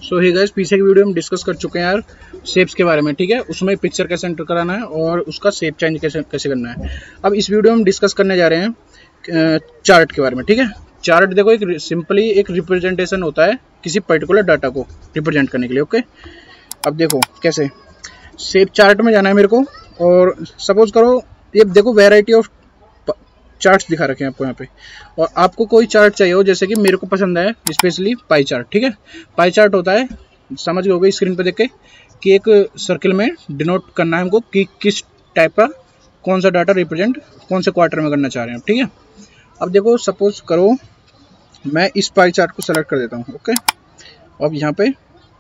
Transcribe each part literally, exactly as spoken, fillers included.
सो hey guys, पीछे की video हम डिस्कस कर चुके हैं यार शेप्स के बारे में, ठीक है। उसमें पिक्चर कैसे एंटर कराना है और उसका शेप चेंज कैसे कैसे करना है। अब इस वीडियो में हम डिस्कस करने जा रहे हैं चार्ट के बारे में, ठीक है। चार्ट देखो एक सिंपली एक रिप्रेजेंटेशन होता है किसी पर्टिकुलर डाटा को रिप्रेजेंट करने के लिए, ओके। अब देखो कैसे शेप चार्ट में जाना है मेरे को, और सपोज करो ये देखो वैरायटी ऑफ चार्ट्स दिखा रखे हैं आपको यहाँ पे, और आपको कोई चार्ट चाहिए हो, जैसे कि मेरे को पसंद है स्पेशली पाई चार्ट, ठीक है। पाई चार्ट होता है, समझ गए होगे स्क्रीन पे देख के, कि एक सर्कल में डिनोट करना है हमको कि किस टाइप का कौन सा डाटा रिप्रेजेंट कौन से क्वार्टर में करना चाह रहे हैं, ठीक है। अब देखो सपोज करो मैं इस पाई चार्ट को सेलेक्ट कर देता हूँ, ओके। अब यहाँ पे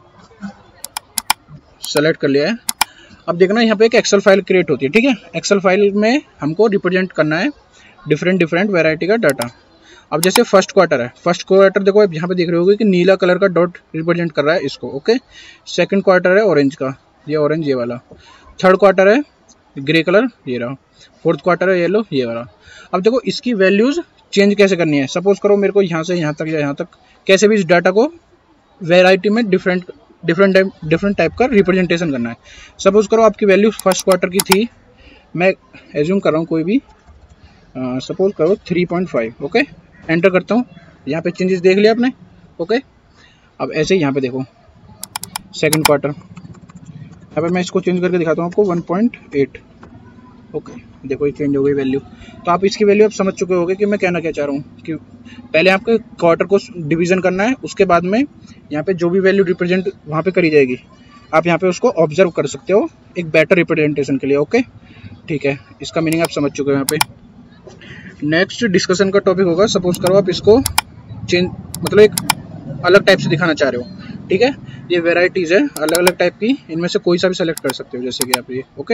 सेलेक्ट कर लिया है। अब देखना यहाँ पे एक एक्सेल फाइल क्रिएट होती है, ठीक है। एक्सेल फाइल में हमको रिप्रेजेंट करना है डिफरेंट डिफरेंट वैरायटी का डाटा। अब जैसे फर्स्ट क्वार्टर है, फर्स्ट क्वार्टर देखो आप यहाँ पे देख रहे होगे कि नीला कलर का डॉट रिप्रेजेंट कर रहा है इसको, ओके। सेकंड क्वार्टर है ऑरेंज का, ये ऑरेंज ये वाला। थर्ड क्वार्टर है ग्रे कलर, ये रहा। फोर्थ क्वार्टर है येलो, ये वाला। अब देखो इसकी वैल्यूज चेंज कैसे करनी है। सपोज करो मेरे को यहाँ से यहाँ तक या यहाँ तक कैसे भी इस डाटा को वेराइटी में different different type different type का रिप्रेजेंटेशन करना है। सपोज करो आपकी वैल्यू फर्स्ट क्वार्टर की थी, मैं एज्यूम कर रहा हूँ कोई भी, सपोज uh, करो three point five, okay. Enter करता हूँ, यहाँ पे चेंजेस देख लिया आपने, ओके। अब ऐसे ही यहाँ पे देखो सेकंड क्वार्टर, यहाँ पे मैं इसको चेंज करके दिखाता हूँ आपको वन पॉइंट एट, ओके। देखो ये चेंज हो गई वैल्यू। तो आप इसकी वैल्यू आप समझ चुके होंगे कि मैं कहना क्या चाह रहा हूँ, कि पहले आपको क्वार्टर को डिवीजन करना है, उसके बाद में यहाँ पे जो भी वैल्यू रिप्रेजेंट वहाँ पे करी जाएगी, आप यहाँ पे उसको ऑब्जर्व कर सकते हो एक बेटर रिप्रेजेंटेशन के लिए, ओके। ठीक है, इसका मीनिंग आप समझ चुके हो यहाँ पे। नेक्स्ट डिस्कशन का टॉपिक होगा, सपोज करो आप इसको चेंज मतलब एक अलग टाइप से दिखाना चाह रहे हो, ठीक है। ये वेराइटीज है अलग अलग टाइप की, इनमें से कोई सा भी सेलेक्ट कर सकते हो, जैसे कि आप ये, ओके।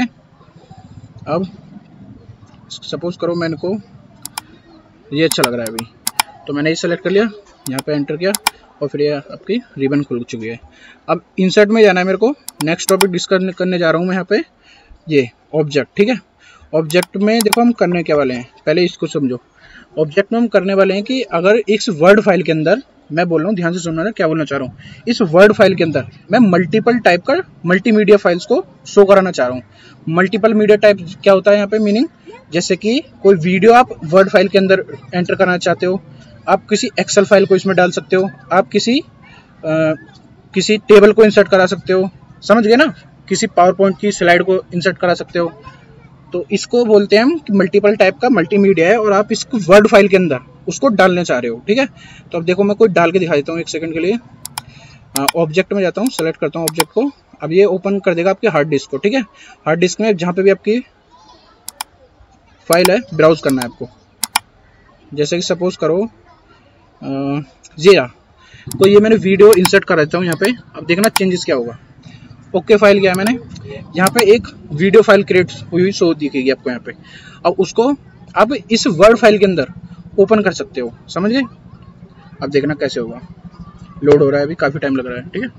अब सपोज करो मैंने को ये अच्छा लग रहा है अभी, तो मैंने ये सेलेक्ट कर लिया, यहाँ पे एंटर किया, और फिर ये आपकी रिबन खुल चुकी है। अब इंसर्ट में जाना है मेरे को। नेक्स्ट टॉपिक डिस्कस करने जा रहा हूँ मैं यहाँ पे, ये ऑब्जेक्ट, ठीक है। ऑब्जेक्ट में देखो हम करने क्या वाले हैं, पहले इसको समझो। ऑब्जेक्ट में हम करने वाले हैं कि अगर इस वर्ड फाइल के अंदर, मैं बोल रहा हूँ ध्यान से सुनना ना क्या बोलना चाह रहा हूँ, इस वर्ड फाइल के अंदर मैं मल्टीपल टाइप का मल्टीमीडिया फाइल्स को शो कराना चाह रहा हूँ। मल्टीपल मीडिया टाइप क्या होता है यहाँ पे मीनिंग, जैसे कि कोई वीडियो आप वर्ड फाइल के अंदर एंटर करना चाहते हो, आप किसी एक्सेल फाइल को इसमें डाल सकते हो, आप किसी आ, किसी टेबल को इंसर्ट करा सकते हो, समझ गए ना, किसी पावर पॉइंट की स्लाइड को इंसर्ट करा सकते हो। तो इसको बोलते हैं हम कि मल्टीपल टाइप का मल्टीमीडिया है, और आप इसको वर्ड फाइल के अंदर उसको डालने चाह रहे हो, ठीक है। तो अब देखो मैं कोई डाल के दिखा देता हूँ एक सेकंड के लिए। ऑब्जेक्ट में जाता हूँ, सेलेक्ट करता हूँ ऑब्जेक्ट को। अब ये ओपन कर देगा आपके हार्ड डिस्क को, ठीक है। हार्ड डिस्क में जहाँ पे भी आपकी फाइल है ब्राउज करना है आपको। जैसे कि सपोज करो ये रहा, तो ये मैंने वीडियो इंसर्ट कर देता हूँ यहाँ पे। अब देखना चेंजेस क्या होगा। ओके फाइल किया है मैंने, यहाँ पे एक वीडियो फाइल क्रिएट हुई शो दिखेगी आपको यहाँ पे। अब उसको आप इस वर्ड फाइल के अंदर ओपन कर सकते हो, समझ गए। अब देखना कैसे होगा, लोड हो रहा है अभी, काफी टाइम लग रहा है, ठीक है।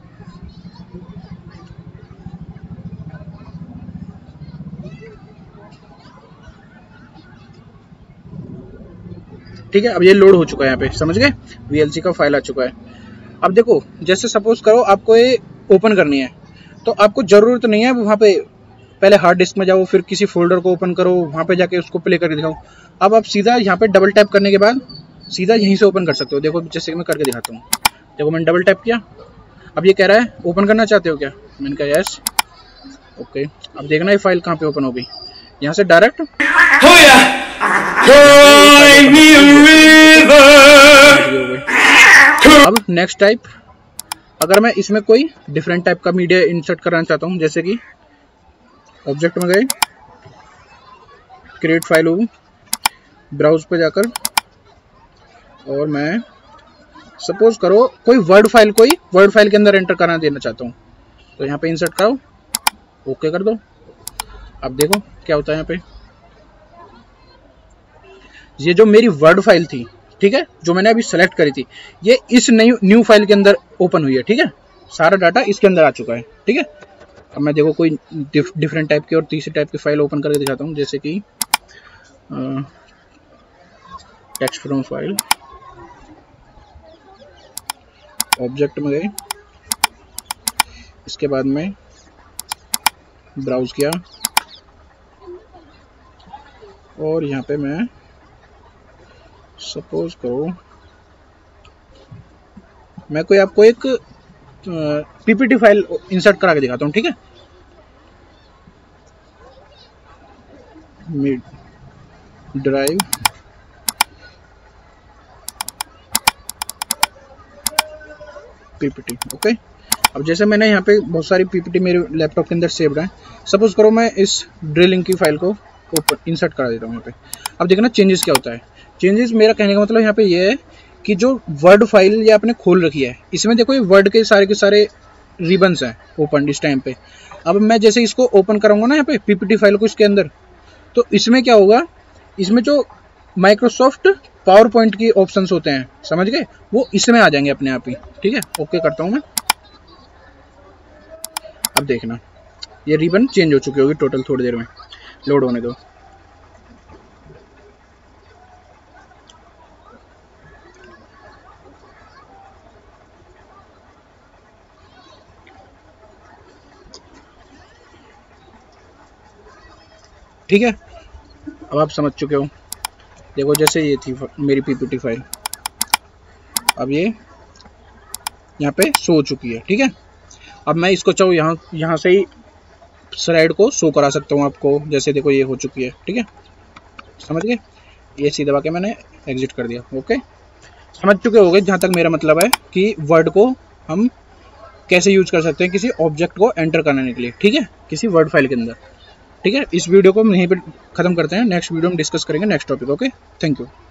ठीक है, अब ये लोड हो चुका है यहाँ पे, समझ गए, वीएलसी का फाइल आ चुका है। अब देखो जैसे सपोज करो आपको ये ओपन करनी है, तो आपको जरूरत नहीं है वहाँ पे पहले हार्ड डिस्क में जाओ, फिर किसी फोल्डर को ओपन करो, वहाँ पे जाके उसको प्ले करके दिखाओ। अब आप सीधा यहाँ पे डबल टैप करने के बाद सीधा यहीं से ओपन कर सकते हो। देखो जैसे कि मैं करके दिखाता हूँ, देखो मैंने डबल टैप किया, अब ये कह रहा है ओपन करना चाहते हो क्या, मैंने कहा यस, ओके। अब देखना ये फाइल कहाँ पे ओपन होगी, यहाँ से डायरेक्ट अब नेक्स्ट टाइप, अगर मैं इसमें कोई डिफरेंट टाइप का मीडिया इंसर्ट करना चाहता हूँ, जैसे कि ऑब्जेक्ट में गए, क्रिएट फाइल हो, ब्राउज पे जाकर, और मैं सपोज करो कोई वर्ड फाइल कोई वर्ड फाइल के अंदर एंटर करना देना चाहता हूँ, तो यहाँ पे इंसर्ट करो, ओके कर दो। अब देखो क्या होता है यहाँ पे, ये जो मेरी वर्ड फाइल थी, ठीक है, जो मैंने अभी सेलेक्ट करी थी, ये इस न्यू न्यू फाइल के अंदर ओपन हुई है, ठीक है। सारा डाटा इसके अंदर आ चुका है, ठीक है। अब मैं देखो कोई डिफ, डिफरेंट टाइप की और तीसरी टाइप की फाइल ओपन करके दिखाता हूँ, जैसे कि टेक्स्ट फ्रॉम फाइल, ऑब्जेक्ट में गए, इसके बाद में ब्राउज किया और यहाँ पे मैं सपोज करो मैं कोई आपको एक पीपीटी फाइल इंसर्ट करा के दिखाता हूँ, ठीक है। Mid drive PPT, okay. अब जैसे मैंने यहाँ पे बहुत सारी पीपीटी मेरे लैपटॉप के अंदर सेव्ड है, सपोज करो मैं इस ड्रिलिंग की फाइल को ओपन इंसर्ट करा देता हूँ यहाँ पे। अब देखना चेंजेस क्या होता है। चेंजेस मेरा कहने का मतलब यहाँ पे ये है कि जो वर्ड फाइल ये आपने खोल रखी है, इसमें देखो ये वर्ड के सारे के सारे रिबन्स हैं ओपन इस टाइम पे। अब मैं जैसे इसको ओपन कराऊंगा ना यहाँ पे पीपीटी फाइल को इसके अंदर, तो इसमें क्या होगा, इसमें जो माइक्रोसॉफ्ट पावर पॉइंट की ऑप्शंस होते हैं, समझ गए, वो इसमें आ जाएंगे अपने आप ही, ठीक है। ओके करता हूँ मैं। अब देखना ये रिबन चेंज हो चुकी होगी टोटल, थोड़ी देर में लोड होने दो। ठीक है, अब आप समझ चुके हो। देखो जैसे ये थी मेरी पीपीटी फाइल, अब ये यहाँ पे शो हो चुकी है, ठीक है। अब मैं इसको चाहूँ यहाँ यहाँ से ही स्लाइड को शो करा सकता हूँ आपको, जैसे देखो ये हो चुकी है, ठीक है, समझ गए। ये सी दबा के मैंने एग्जिट कर दिया, ओके। समझ चुके होंगे जहाँ तक मेरा मतलब है कि वर्ड को हम कैसे यूज कर सकते हैं किसी ऑब्जेक्ट को एंटर करने के लिए, ठीक है, किसी वर्ड फाइल के अंदर, ठीक है। इस वीडियो को हम यहीं पे खत्म करते हैं, नेक्स्ट वीडियो में डिस्कस करेंगे next topic, okay. Thank you.